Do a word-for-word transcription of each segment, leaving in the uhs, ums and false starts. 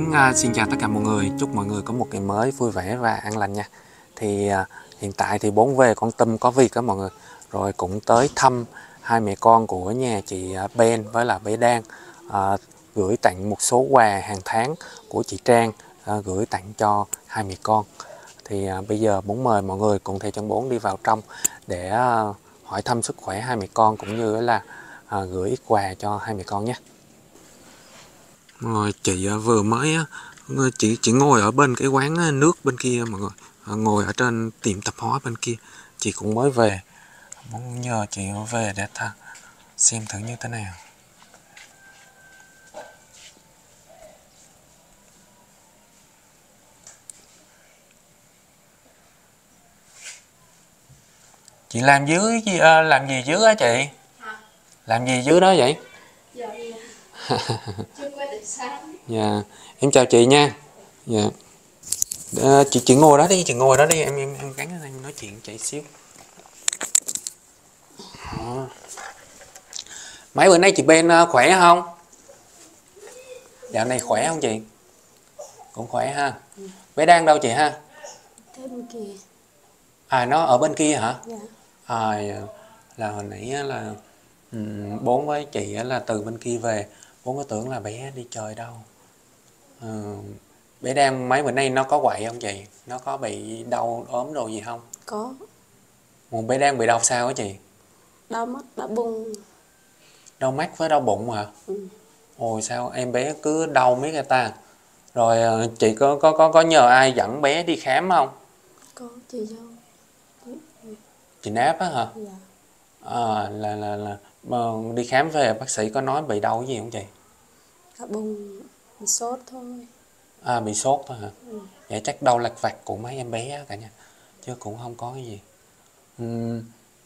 Tuấn uh, xin chào tất cả mọi người, chúc mọi người có một ngày mới vui vẻ và an lành nha. Thì uh, hiện tại thì bốn về con Tâm có việc đó mọi người, rồi cũng tới thăm hai mẹ con của nhà chị uh, Ben với là bé Đan, uh, gửi tặng một số quà hàng tháng của chị Trang, uh, gửi tặng cho hai mẹ con. Thì uh, bây giờ muốn mời mọi người cùng thầy Chân Bốn đi vào trong để uh, hỏi thăm sức khỏe hai mẹ con cũng như là uh, gửi ít quà cho hai mẹ con nhé. Rồi chị vừa mới chị chị ngồi ở bên cái quán nước bên kia mọi người, ngồi ở trên tiệm tạp hóa bên kia. Chị cũng mới về, muốn nhờ chị về để ta xem thử như thế nào. Chị làm dưới gì, làm gì dưới á chị? Hả? Làm gì dưới đó vậy? Dạ, chưa qua từ sáng. Dạ, em chào chị nha. Dạ. À, chị chị ngồi đó đi, chị ngồi đó đi, em em em gắn em nói chuyện chị xíu. À. Mấy bữa nay chị Ben khỏe không? Dạo này khỏe không chị? Cũng khỏe ha. Ừ. Bé đang đâu chị ha? Bên kia. À, nó ở bên kia hả? Dạ. À, là hồi nãy là um, bốn với chị là từ bên kia về, bốn có tưởng là bé đi chơi đâu. À, bé đang mấy bữa nay nó có quậy không chị? Nó có bị đau ốm đồ gì không? Có. Một bé đang bị đau sao á chị? Đau mắt, đau bụng. Đau mắt với đau bụng hả? Ừ. Ôi sao em bé cứ đau mấy cái ta? Rồi chị có có có có nhờ ai dẫn bé đi khám không? Có chị dâu. Chị Náp á hả? Dạ. À, là là là mà đi khám về bác sĩ có nói bị đau cái gì không chị? Đau bụng, bị sốt thôi. À, bị sốt thôi hả? Ừ. Vậy chắc đau lặt vặt của mấy em bé cả nhà, chứ cũng không có cái gì. Uhm,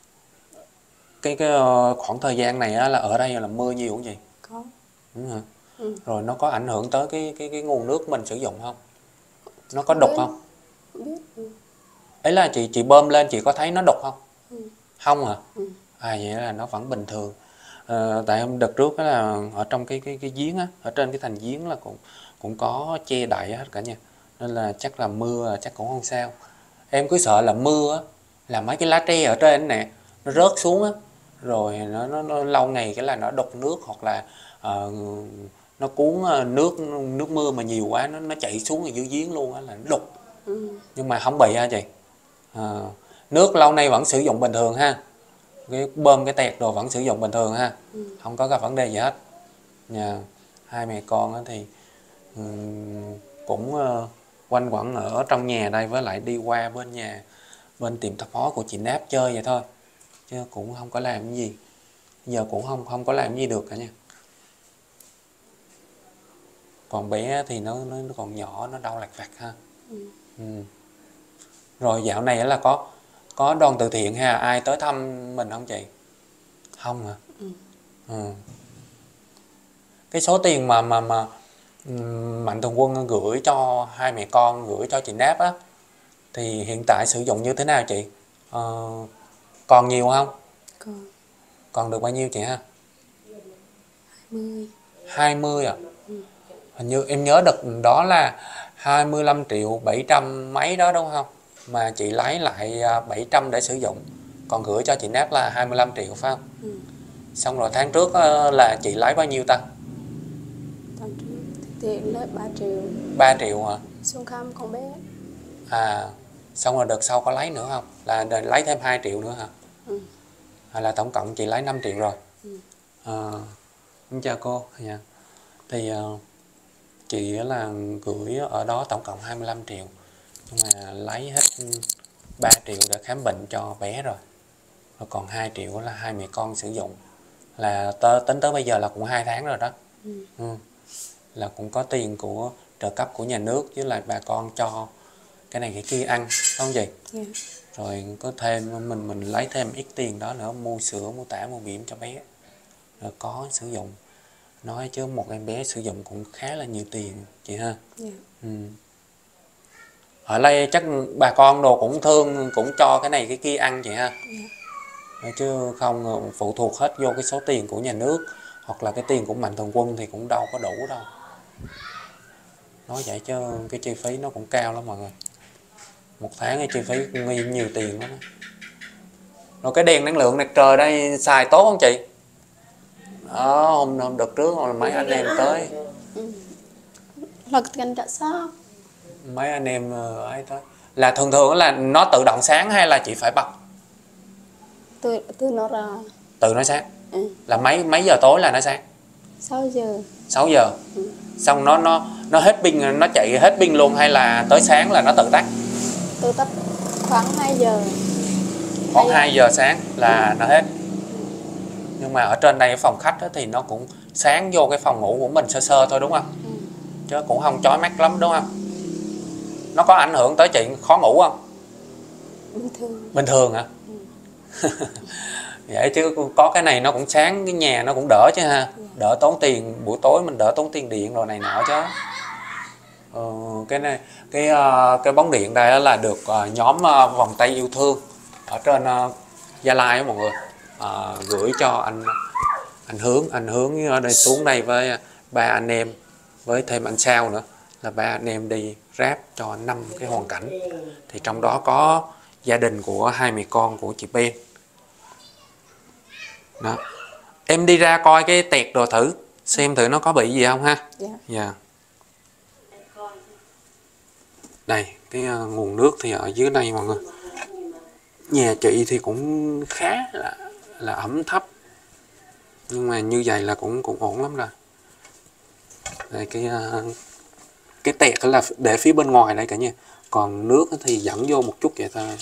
cái cái khoảng thời gian này á, là ở đây là mưa nhiều không chị? Có. Đúng hả? Ừ. Rồi nó có ảnh hưởng tới cái cái cái nguồn nước mình sử dụng không? Nó có Không đục biết. không? Không biết. Ừ. Ấy là chị chị bơm lên chị có thấy nó đục không? Ừ. Không hả? Ừ. À, vậy là nó vẫn bình thường. À, tại hôm đợt trước đó là ở trong cái cái cái giếng á, ở trên cái thành giếng là cũng cũng có che đậy hết cả nha, nên là chắc là mưa chắc cũng không sao. Em cứ sợ là mưa á, là mấy cái lá tre ở trên nè nó rớt xuống á, rồi nó, nó, nó lâu ngày cái là nó đục nước, hoặc là uh, nó cuốn nước nước mưa mà nhiều quá nó nó chảy xuống ở dưới giếng luôn á là nó đục. Ừ. Nhưng mà không bị ha chị. À, nước lâu nay vẫn sử dụng bình thường ha, cái bơm cái tẹt đồ vẫn sử dụng bình thường ha. Ừ. Không có gặp vấn đề gì hết nhà. Hai mẹ con thì um, cũng uh, quanh quẩn ở trong nhà đây, với lại đi qua bên nhà bên tiệm tạp hóa của chị Náp chơi vậy thôi, chứ cũng không có làm cái gì, giờ cũng không không có làm cái gì được cả nha. Còn bé thì nó nó, nó còn nhỏ, nó đau lặt vặt ha. Ừ. Ừ. Rồi dạo này là có có đoàn từ thiện hay là ai tới thăm mình không chị? Không hả? Ừ. Ừ. Cái số tiền mà mà mà Mạnh Thường Quân gửi cho hai mẹ con, gửi cho chị Náp á, thì hiện tại sử dụng như thế nào chị? Ờ, còn nhiều không? Còn Còn được bao nhiêu chị ha? hai mươi. hai mươi à? Ừ. Hình như em nhớ đợt đó là hai mươi lăm triệu bảy trăm mấy đó đúng không? Mà chị lấy lại bảy trăm để sử dụng, còn gửi cho chị Náp là hai mươi lăm triệu phải không? Ừ. Xong rồi tháng trước là chị lấy bao nhiêu ta? Tháng trước thực hiện lớp ba triệu. ba triệu hả? Xuống khám con bé. À, xong rồi đợt sau có lấy nữa không? Là lấy thêm hai triệu nữa hả? Ừ. Hay là tổng cộng chị lấy năm triệu rồi? Ừ. À, xin chào cô. Dạ. Thì uh, chị là gửi ở đó tổng cộng hai mươi lăm triệu, nhưng mà lấy hết ba triệu để khám bệnh cho bé rồi, rồi còn hai triệu là hai mẹ con sử dụng, là tớ, tính tới bây giờ là cũng hai tháng rồi đó. Ừ. Ừ. Là cũng có tiền của trợ cấp của nhà nước, với lại bà con cho cái này cái kia ăn, đúng không chị? Yeah. Rồi có thêm mình mình lấy thêm ít tiền đó nữa, mua sữa, mua tả, mua bỉm cho bé, rồi có sử dụng. Nói chứ một em bé sử dụng cũng khá là nhiều tiền chị ha. Yeah. Ừ. Ở đây chắc bà con đồ cũng thương, cũng cho cái này cái kia ăn chị ha. Yeah. Chứ không phụ thuộc hết vô cái số tiền của nhà nước hoặc là cái tiền của Mạnh Thường Quân thì cũng đâu có đủ đâu. Nói vậy chứ cái chi phí nó cũng cao lắm mọi người. Một tháng cái chi phí nghi nhiều tiền lắm. Rồi cái đèn năng lượng mặt trời đây xài tốt không chị? Đó, hôm, hôm đợt trước là mấy anh em tới. Ừ. Là cần trả sao? Mấy anh em ấy tới. Là thường thường là nó tự động sáng hay là chị phải bật? Từ, từ nó ra. Tự nó sáng. Ừ. Là mấy mấy giờ tối là nó sáng? sáu giờ. sáu giờ. Ừ. Xong nó nó nó hết pin, nó chạy hết pin luôn hay là tới sáng là nó tự tắt? Tự tắt khoảng hai giờ. Khoảng hai giờ sáng là ừ. nó hết. Nhưng mà ở trên đây phòng khách thì nó cũng sáng vô cái phòng ngủ của mình sơ sơ thôi đúng không? Ừ. Chứ cũng không chói mắt lắm đúng không? Nó có ảnh hưởng tới chị khó ngủ không? Bình thường. Bình thường hả? Ừ. Vậy chứ có cái này nó cũng sáng, cái nhà nó cũng đỡ chứ ha. Đỡ tốn tiền, buổi tối mình đỡ tốn tiền điện rồi này nọ chứ. Ờ, cái này cái cái bóng điện đây là được nhóm vòng tay yêu thương ở trên Gia Lai đó mọi người, à, gửi cho anh anh Hướng anh Hướng ở đây xuống đây với ba anh em với thêm anh Sao nữa, là ba anh em đi ráp cho năm cái hoàn cảnh, thì trong đó có gia đình của hai mẹ con của chị Ben đó. Em đi ra coi cái tẹt đồ thử xem thử nó có bị gì không ha. Dạ. Yeah. Đây cái uh, nguồn nước thì ở dưới đây mọi người. Nhà chị thì cũng khá là là ẩm thấp, nhưng mà như vậy là cũng cũng ổn lắm rồi. Đây cái uh, cái tẹt là để phía bên ngoài đây cả nhà, còn nước thì dẫn vô một chút vậy thôi.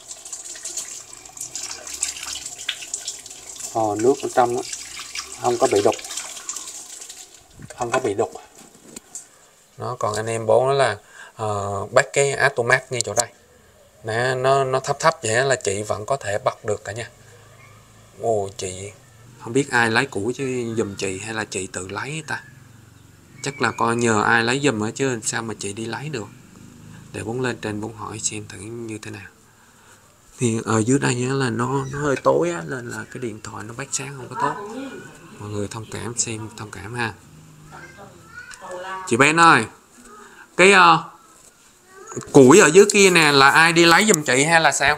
Ồ, nước ở trong đó, không có bị đục, không có bị đục. Nó còn anh em bố nó là uh, bắt cái automat ngay chỗ đây. Nè, nó nó thấp thấp vậy là chị vẫn có thể bật được cả nha. Ồ, chị không biết ai lấy củ chứ giùm chị hay là chị tự lấy ta. Chắc là coi nhờ ai lấy giùm á chứ sao mà chị đi lấy được. Để bốn lên trên bốn hỏi xem thử như thế nào. Thì ở dưới đây là nó nó hơi tối á, nên là cái điện thoại nó bắt sáng không có tốt. Mọi người thông cảm, xem thông cảm ha. Chị Ben ơi, cái uh, củi ở dưới kia nè là ai đi lấy giùm chị hay là sao?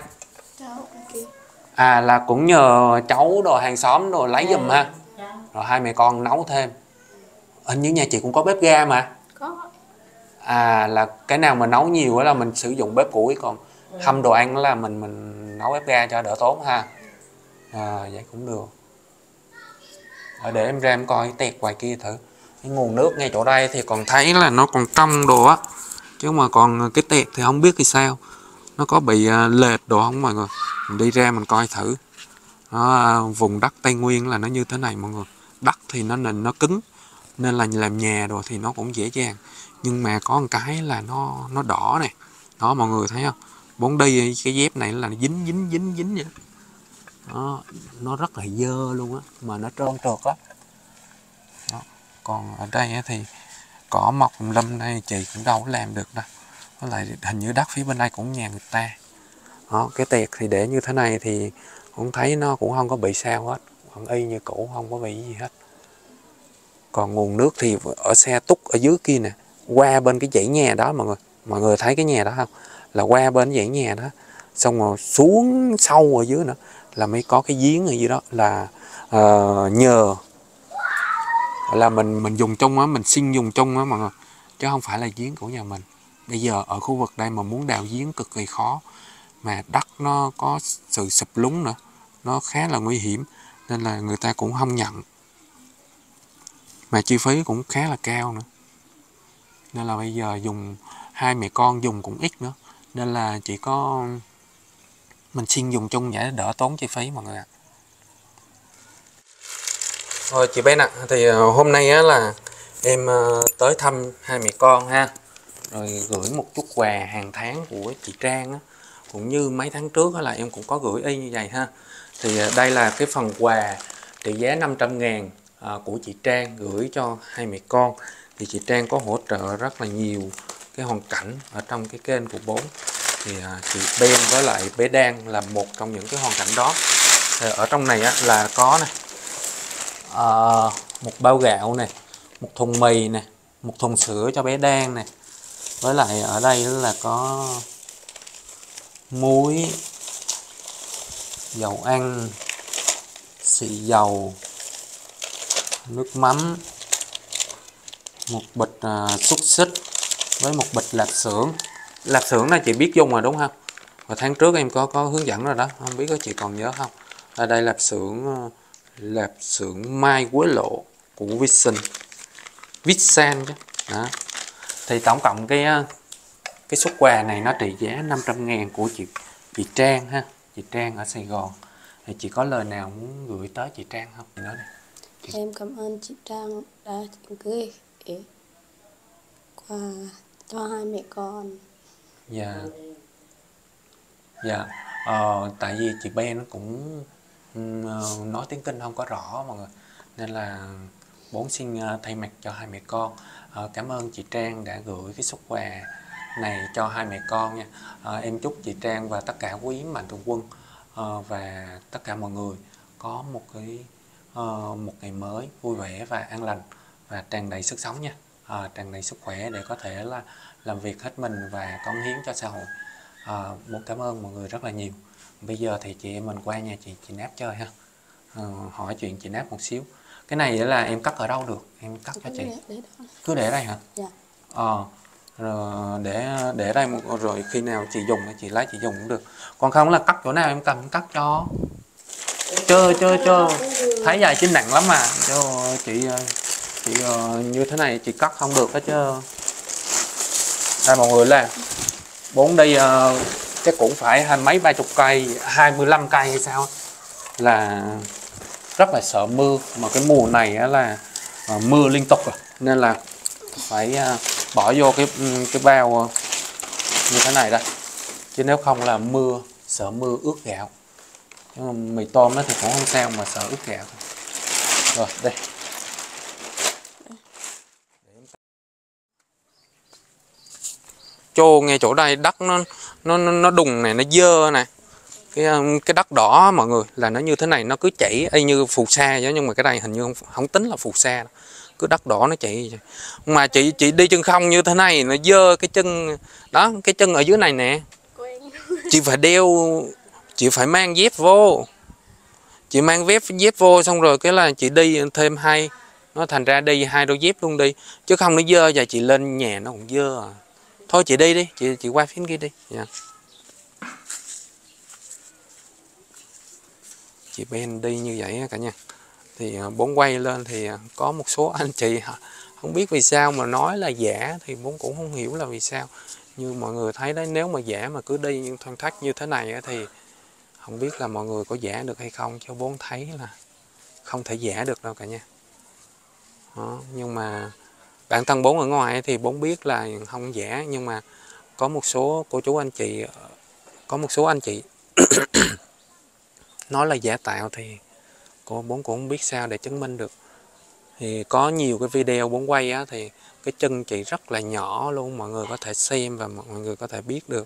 À là cũng nhờ cháu đồ hàng xóm đồ lấy giùm ha. Rồi hai mẹ con nấu thêm. Hình như nhà chị cũng có bếp ga mà. Có. À là cái nào mà nấu nhiều là mình sử dụng bếp củi, còn hâm đồ ăn là mình mình nấu bếp ga cho đỡ tốn ha. À, vậy cũng được. Rồi để em ra em coi tẹt ngoài kia thử. Cái nguồn nước ngay chỗ đây thì còn thấy là nó còn trong đồ á, chứ mà còn cái tẹt thì không biết thì sao, nó có bị lệch đồ không mọi người. Mình đi ra mình coi thử. Nó, vùng đất Tây Nguyên là nó như thế này mọi người. Đất thì nó nền nó cứng nên là làm nhà đồ thì nó cũng dễ dàng, nhưng mà có một cái là nó nó đỏ này đó mọi người thấy không. Bốn đi cái dép này là nó dính dính dính dính vậy đó, nó rất là dơ luôn á, mà nó trơn trượt á. Còn ở đây thì cỏ mọc lâm đây chị cũng đâu có làm được đâu, với lại hình như đất phía bên đây cũng nhà người ta đó. Cái tẹt thì để như thế này thì cũng thấy nó cũng không có bị sao hết, vẫn y như cũ, không có bị gì hết. Còn nguồn nước thì ở xe túc ở dưới kia nè, qua bên cái dãy nhà đó mọi người, mọi người thấy cái nhà đó không, là qua bên dãy nhà đó, xong rồi xuống sâu ở dưới nữa là mới có cái giếng ở dưới đó, là uh, nhờ là mình mình dùng chung á, mình xin dùng chung á mọi người, chứ không phải là giếng của nhà mình. Bây giờ ở khu vực đây mà muốn đào giếng cực kỳ khó, mà đất nó có sự sụp lún nữa, nó khá là nguy hiểm, nên là người ta cũng không nhận, mà chi phí cũng khá là cao nữa, nên là bây giờ dùng hai mẹ con dùng cũng ít nữa, nên là chỉ có mình xin dùng chung để đỡ tốn chi phí mọi người ạ. Rồi chị Ben ạ, à, thì hôm nay á là em tới thăm hai mẹ con ha, rồi gửi một chút quà hàng tháng của chị Trang á, cũng như mấy tháng trước là em cũng có gửi y như vậy ha. Thì đây là cái phần quà trị giá năm trăm ngàn à, của chị Trang gửi cho hai mẹ con. Thì chị Trang có hỗ trợ rất là nhiều cái hoàn cảnh ở trong cái kênh của bốn. Thì à, chị Ben với lại bé Đan là một trong những cái hoàn cảnh đó. Thì ở trong này á, là có này, à, một bao gạo này, một thùng mì này, một thùng sữa cho bé Đan nè. Với lại ở đây là có muối, dầu ăn, xì dầu, nước mắm, một bịch à, xúc xích với một bịch lạp xưởng. Lạp xưởng này chị biết dùng rồi đúng không? Và tháng trước em có có hướng dẫn rồi đó, không biết có chị còn nhớ không? Ở đây lạp xưởng lạp xưởng Mai Quế Lộ của Vision, Visan chứ. Đó. Thì tổng cộng cái cái suất quà này nó trị giá năm trăm ngàn của chị chị Trang ha, chị Trang ở Sài Gòn. Thì chị có lời nào muốn gửi tới chị Trang không? Chị nói đi. Em cảm ơn chị Trang đã gửi quà cho hai mẹ con. Dạ. Dạ. Ờ, tại vì chị Ben nó cũng uh, nói tiếng Kinh không có rõ mọi người, nên là bốn xin uh, thay mặt cho hai mẹ con uh, cảm ơn chị Trang đã gửi cái suất quà này cho hai mẹ con nha. Uh, em chúc chị Trang và tất cả quý mạnh thường quân uh, và tất cả mọi người có một cái uh, một ngày mới vui vẻ và an lành và tràn đầy sức sống nha. Uh, tràn đầy sức khỏe để có thể là làm việc hết mình và cống hiến cho xã hội. À, muốn cảm ơn mọi người rất là nhiều. Bây giờ thì chị em mình qua nhà chị chị Náp chơi ha. À, hỏi chuyện chị Náp một xíu. Cái này là em cất ở đâu được? Em cất cho chị. Cứ để đây hả? Dạ. Ờ. Rồi để để đây rồi khi nào chị dùng chị lấy chị dùng cũng được. Còn không là cất chỗ nào em cầm cất cho. Chơi chơi chơi. Thấy dài chính nặng lắm mà. Cho chị chị như thế này chị cất không được hết chứ. Đây mọi người là bốn đi uh, chắc cũng phải hai mấy ba chục cây, hai mươi lăm cây hay sao, là rất là sợ mưa, mà cái mùa này á là uh, mưa liên tục rồi. Nên là phải uh, bỏ vô cái cái bao uh, như thế này đây, chứ nếu không là mưa, sợ mưa ướt gạo. Nhưng mì tôm nó thì cũng không sao, mà sợ ướt gạo. Rồi đây, chô ngay chỗ đây đất nó nó nó đùng này, nó dơ nè, cái cái đất đỏ mọi người là nó như thế này, nó cứ chảy y như phù sa vậy. Nhưng mà cái đây hình như không, không tính là phù sa, cứ đất đỏ nó chảy. Mà chị chị đi chân không như thế này nó dơ cái chân đó, cái chân ở dưới này nè, chị phải đeo, chị phải mang dép vô, chị mang dép dép vô xong rồi cái là chị đi thêm hai, nó thành ra đi hai đôi dép luôn đi, chứ không nó dơ và chị lên nhà nó cũng dơ à. Thôi chị đi đi, chị chị qua phía kia đi. Yeah. Chị Ben đi như vậy cả nhà. Thì bốn quay lên thì có một số anh chị không biết vì sao mà nói là giả, thì bốn cũng không hiểu là vì sao. Như mọi người thấy đấy, nếu mà giả mà cứ đi những thoăn thoắt như thế này thì không biết là mọi người có giả được hay không, cho bốn thấy là không thể giả được đâu cả nhà. Đó, nhưng mà bản thân bốn ở ngoài thì bốn biết là không giả, nhưng mà có một số cô chú anh chị, có một số anh chị nói là giả tạo thì cô bốn cũng không biết sao để chứng minh được. Thì có nhiều cái video bốn quay á, thì cái chân chị rất là nhỏ luôn, mọi người có thể xem và mọi người có thể biết được.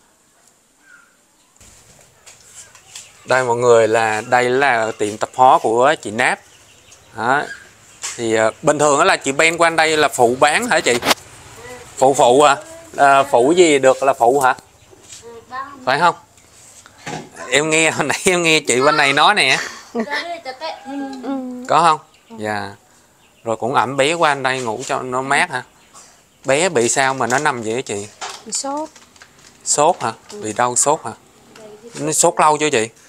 Đây mọi người, là đây là tiệm tạp hóa của chị Náp. Đó. Thì uh, bình thường đó là chị Ben qua đây là phụ bán hả chị? Phụ phụ à? À, phụ gì được là phụ hả? Phải không? Em nghe hồi nãy em nghe chị bên này nói nè. Có không? Dạ. Yeah. Rồi cũng ẩm bé qua anh đây ngủ cho nó mát hả? Bé bị sao mà nó nằm vậy hả chị? Sốt. Sốt hả? Bị đau sốt hả? Nó sốt lâu chưa chị?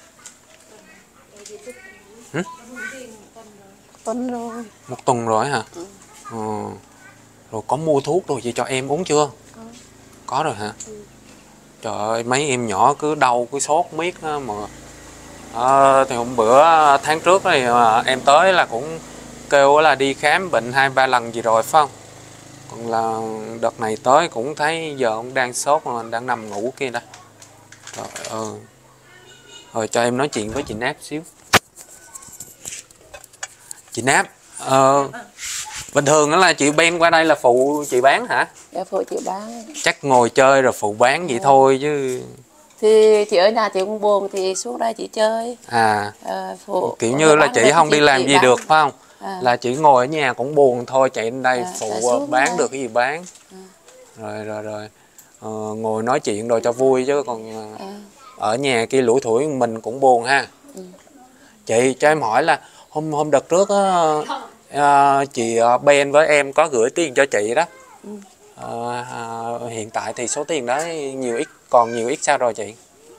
Hử? Tuần rồi. Một tuần rồi hả? Ừ. Ừ. Rồi có mua thuốc rồi chị cho em uống chưa? Có. Có rồi hả? Ừ. Trời ơi, mấy em nhỏ cứ đau cứ sốt miết đó mà. À, thì hôm bữa tháng trước thì em tới là cũng kêu là đi khám bệnh hai ba lần gì rồi phải không? Còn là đợt này tới cũng thấy giờ ông đang sốt mà đang nằm ngủ kia đây. Trời ơi. Rồi cho em nói chuyện với chị Náp xíu. Chị Náp, ờ, bình thường đó là chị Ben qua đây là phụ chị bán hả? Dạ phụ chị bán. Chắc ngồi chơi rồi phụ bán vậy à. Thôi chứ. Thì chị ở nhà chị cũng buồn thì xuống đây chị chơi. À, à, phụ, kiểu như là chị không đi làm gì bán. Được phải không? À. Là chỉ ngồi ở nhà cũng buồn thôi, chạy đến đây À, phụ à, xuống bán đây. được cái gì bán. À. Rồi rồi rồi ờ, ngồi nói chuyện rồi cho vui chứ còn À. ở nhà kia lủi thủi mình cũng buồn ha. Ừ. Chị cho em hỏi là hôm hôm đợt trước á, à, chị Ben với em có gửi tiền cho chị đó. Ừ. À, à, hiện tại thì số tiền đó nhiều ít còn nhiều ít sao rồi chị?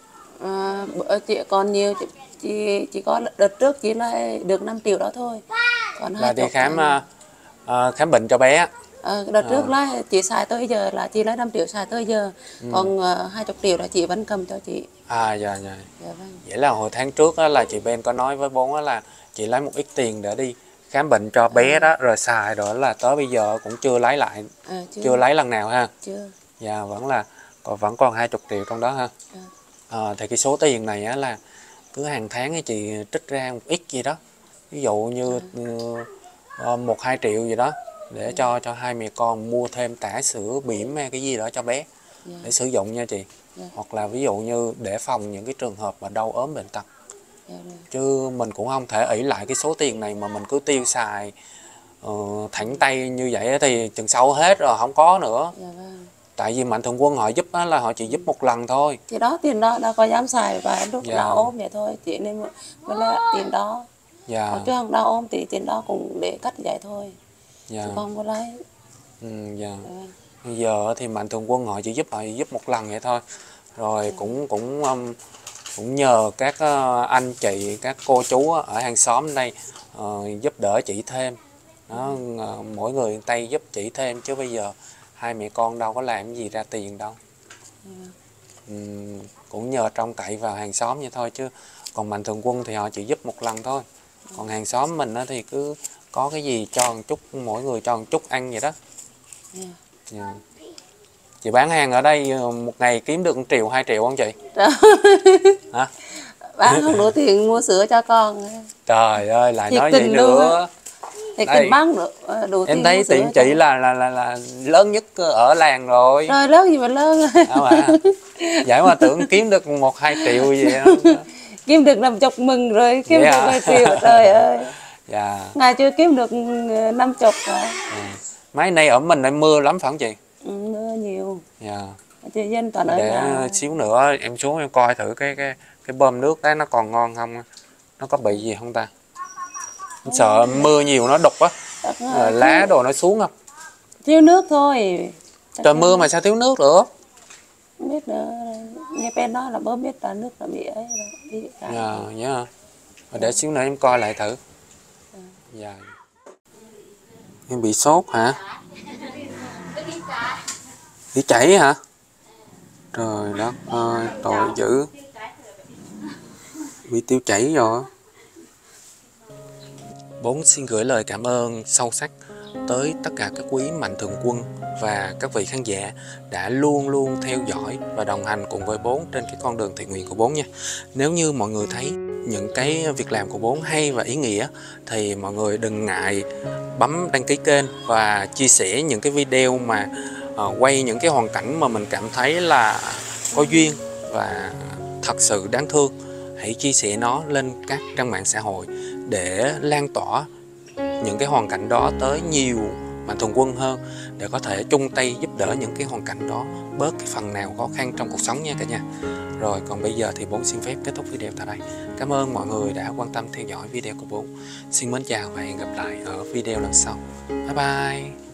À, chị còn nhiều, chị, chị chỉ có đợt trước chỉ là được năm triệu đó thôi, còn hai Là đi chục khám là à, à, khám bệnh cho bé. à, đợt À. trước là chị xài tới giờ là chị lấy năm triệu xài tới giờ. Ừ. Còn hai chục triệu là chị vẫn cầm cho chị. À dạ dạ. Dạ vâng. Vậy là hồi tháng trước á, là chị Ben có nói với bố á, là chị lấy một ít tiền để đi khám bệnh cho bé À. đó rồi xài rồi là tới bây giờ cũng chưa lấy lại. À, chưa. Chưa lấy lần nào ha. Chưa. Dạ vẫn là còn vẫn còn hai chục triệu trong đó ha. À. À, thì cái số tiền này á, là cứ hàng tháng ấy chị trích ra một ít gì đó, ví dụ như à. uh, một hai triệu gì đó để ừ. cho cho hai mẹ con mua thêm tã sữa bỉm hay cái gì đó cho bé. Yeah. Để sử dụng nha chị. Yeah. Hoặc là ví dụ như để phòng những cái trường hợp mà đau ốm bệnh tật. Yeah. Chứ mình cũng không thể ỷ lại cái số tiền này mà mình cứ tiêu xài uh, thẳng tay như vậy thì chừng sau hết rồi không có nữa. Yeah. Tại vì Mạnh Thường Quân họ giúp đó là họ chỉ giúp một lần thôi. Thì đó tiền đó đâu có dám xài và lúc dạ. đau ốm vậy thôi chị nên mới lấy tiền đó. Dạ. Còn chứ không đau ốm thì tiền đó cũng để cắt vậy thôi. Dạ. Chứ không có lấy. Ừ, dạ. Dạ. Bây giờ thì Mạnh Thường Quân họ chỉ giúp họ giúp một lần vậy thôi. Rồi dạ. cũng cũng um, cũng nhờ các uh, anh chị, các cô chú ở hàng xóm đây uh, giúp đỡ chị thêm. Đó, uh, mỗi người tay giúp chị thêm chứ bây giờ hai mẹ con đâu có làm gì ra tiền đâu. Ừ. Uhm, cũng nhờ trông cậy vào hàng xóm vậy thôi chứ còn Mạnh Thường Quân thì họ chỉ giúp một lần thôi. Còn hàng xóm mình thì cứ có cái gì cho một chút, mỗi người cho một chút ăn vậy đó. Yeah. Yeah. Chị bán hàng ở đây một ngày kiếm được một triệu, hai triệu không chị? Hả? Bán không đủ tiền mua sữa cho con. Trời ơi, lại nói vậy nữa. Thì cần bán được đủ em thấy tiệm chị là, là là là lớn nhất ở làng rồi. Rồi lớn gì mà lớn. À, vậy mà tưởng kiếm được một hai triệu gì đó. Kiếm được năm chục mừng rồi, kiếm được hai triệu trời ơi. Dạ. Ngày chưa kiếm được năm chục rồi. À. Mấy nay ở mình lại mưa lắm phải không chị? Ừ, mưa nhiều. Dạ. Chị dân toàn ở để nhà. Xíu nữa em xuống em coi thử cái cái cái bơm nước đấy nó còn ngon không, nó có bị gì không ta? Em sợ mưa nhiều nó đục á, lá đồ nó xuống không? Thiếu nước thôi. Trời mưa mà sao thiếu nước được? Không biết nữa, nghe bên đó là bơm biết là nước là bị ấy rồi. Dạ, dạ. Để xíu nữa em coi lại thử. Dạ. Em bị sốt hả? Đi chảy hả? Trời đất ơi, tội dữ. Bị tiêu chảy rồi. Bốn xin gửi lời cảm ơn sâu sắc tới tất cả các quý Mạnh Thường Quân và các vị khán giả đã luôn luôn theo dõi và đồng hành cùng với Bốn trên cái con đường thiện nguyện của Bốn nha. Nếu như mọi người thấy những cái việc làm của Bốn hay và ý nghĩa thì mọi người đừng ngại bấm đăng ký kênh và chia sẻ những cái video mà uh, quay những cái hoàn cảnh mà mình cảm thấy là có duyên và thật sự đáng thương. Hãy chia sẻ nó lên các trang mạng xã hội để lan tỏa những cái hoàn cảnh đó tới nhiều Mạnh Thường Quân hơn, để có thể chung tay giúp đỡ những cái hoàn cảnh đó bớt cái phần nào khó khăn trong cuộc sống nha cả nhà. Rồi còn bây giờ thì Bốn xin phép kết thúc video tại đây. Cảm ơn mọi người đã quan tâm theo dõi video của Bốn. Xin mến chào và hẹn gặp lại ở video lần sau. Bye bye.